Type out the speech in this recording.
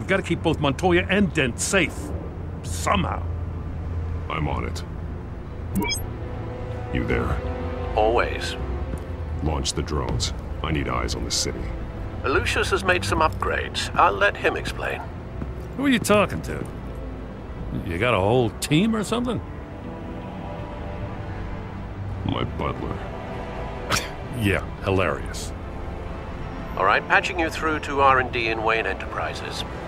gotta keep both Montoya and Dent safe. Somehow. I'm on it. You there? Always. Launch the drones. I need eyes on the city. Lucius has made some upgrades. I'll let him explain. Who are you talking to? You got a whole team or something? My butler. Yeah, hilarious. All right, patching you through to R&D in Wayne Enterprises.